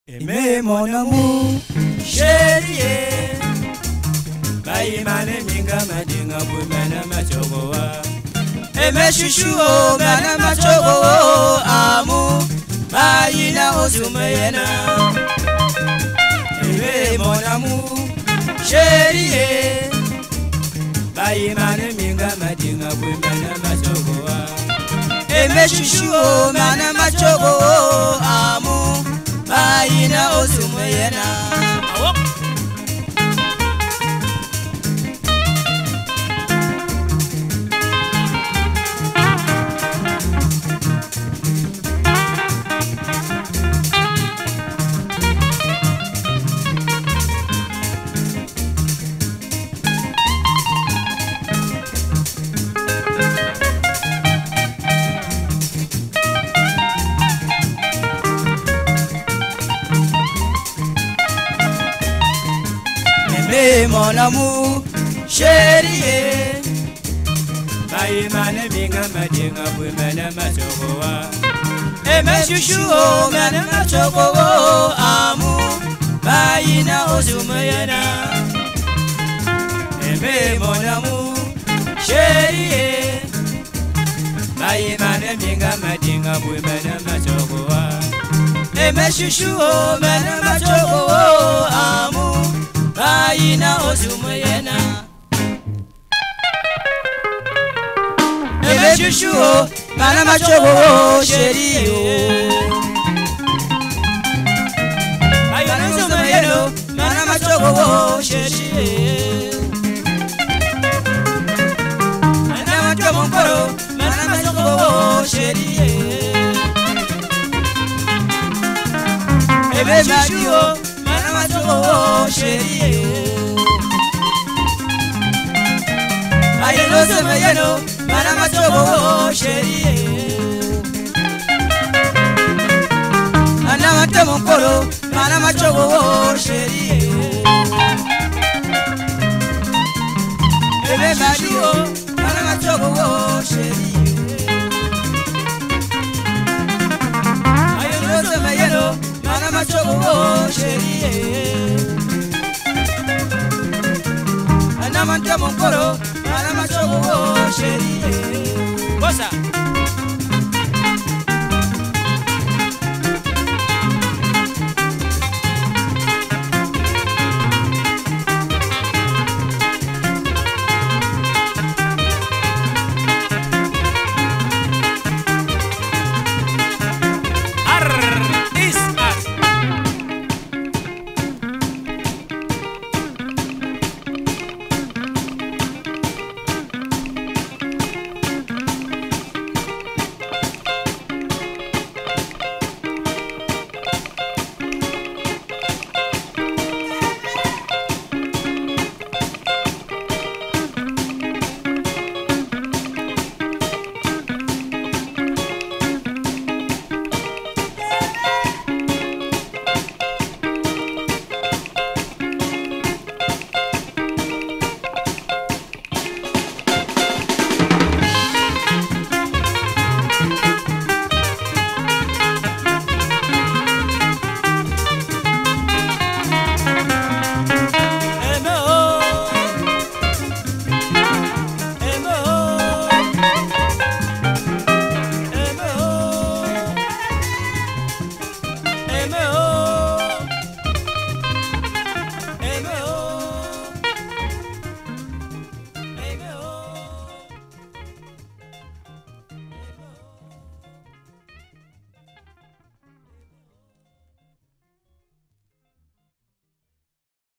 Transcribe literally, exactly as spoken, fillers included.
Aimez mon amour, chérie. Bayi mane minga madinga bumana machogoa. Aimez chouchou, mana machogoa. Amour, bayi na osumayena. Aimez mon amour, chérie. Bayi mane minga madinga bumana machogoa. Aimez chouchou, mana machogoa. Amour, bayi na osumayena. Aimez mon amour, chérie. Bayi mane minga madinga bumana machogoa. Aimez chouchou, mana machogoa. Amour, bayi na osumayena. Aimez mon amour, chérie. Bayi mane minga madinga bumana machogoa. Aimez chouchou, mana machogoa. Amour, bayi na osumayena. Aimez chouchou, mana machogoa, chérie. Bayi na osumayena, mana machogoa, chérie. Mana machogoa, mana machogoa, chérie. Aimez chouchou, mana machogoa, chérie. Bayi na osumayena, mana machogoa, chérie. Ana mate mon coro, mana machogoa, chérie. Aimez chouchou, mana machogoa, chérie. Bayi na osumayena, mana machogoa, chérie. Ana mate mon coro, mana machogoa, chérie. Bossa. Aimez